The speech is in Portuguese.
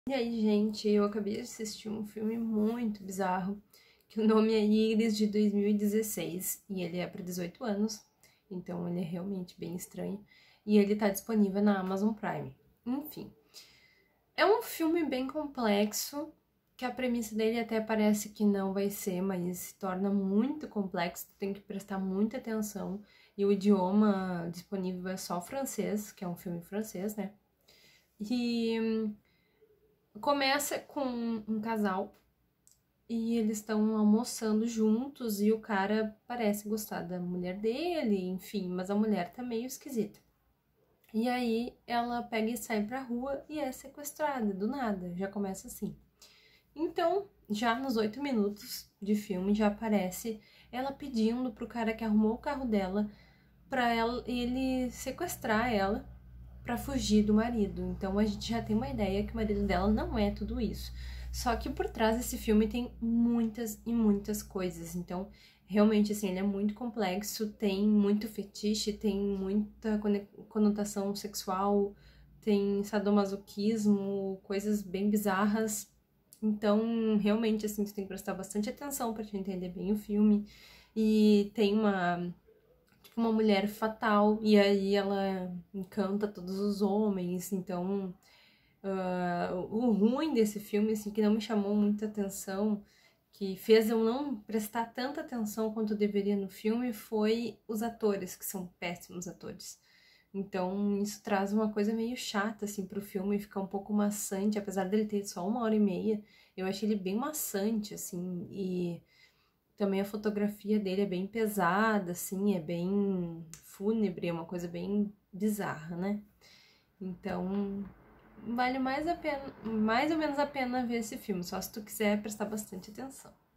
E aí, gente, eu acabei de assistir um filme muito bizarro, que o nome é Iris, de 2016, e ele é para 18 anos, então ele é realmente bem estranho, e ele tá disponível na Amazon Prime. Enfim, é um filme bem complexo, que a premissa dele até parece que não vai ser, mas se torna muito complexo, tem que prestar muita atenção, e o idioma disponível é só francês, que é um filme francês, né? E começa com um casal e eles estão almoçando juntos e o cara parece gostar da mulher dele, enfim, mas a mulher tá meio esquisita. E aí ela pega e sai pra rua e é sequestrada do nada, já começa assim. Então, já nos 8 minutos de filme já aparece ela pedindo pro cara que arrumou o carro dela pra ele sequestrar ela pra fugir do marido. Então a gente já tem uma ideia que o marido dela não é tudo isso. Só que por trás desse filme tem muitas e muitas coisas. Então, realmente, assim, ele é muito complexo, tem muito fetiche, tem muita conotação sexual, tem sadomasoquismo, coisas bem bizarras. Então, realmente, assim, você tem que prestar bastante atenção pra te entender bem o filme. E tem uma mulher fatal, e aí ela encanta todos os homens, então o ruim desse filme, assim, que não me chamou muita atenção, que fez eu não prestar tanta atenção quanto eu deveria no filme, foi os atores, que são péssimos atores. Então isso traz uma coisa meio chata, assim, pro filme, fica um pouco maçante, apesar dele ter só 1 hora e meia, eu achei ele bem maçante, assim, e também a fotografia dele é bem pesada, assim, é bem fúnebre, é uma coisa bem bizarra, né? Então, vale mais ou menos a pena ver esse filme, só se tu quiser prestar bastante atenção.